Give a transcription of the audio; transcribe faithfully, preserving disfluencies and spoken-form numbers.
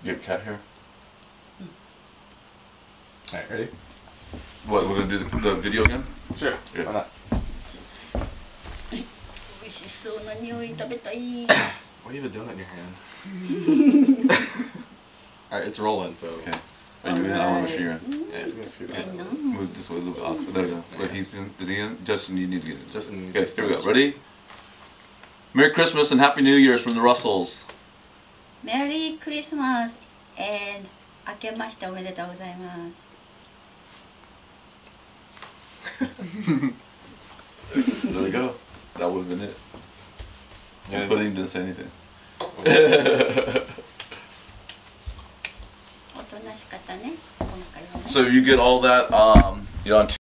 You get cat hair? Alright, ready? What, we're gonna do the, the video again? Sure. Yeah. Why not? What are you even doing in your hand? Alright, it's rolling, so. Okay. Are you in? I want to make sure you're in. Yeah, you can scoot it. Move this way a little bit. Oscar. There we go. But he's in. Is he in? Justin, you need to get in. Justin needs Okay, to here we go. start. Ready? Merry Christmas and Happy New Year's from the Russells. Merry Christmas and 明けましておめでとうございます。 There we go. That would have been it. Yeah. Pudding didn't say anything. おとなしかったね。今回はね。 So you get all that, um, you know, on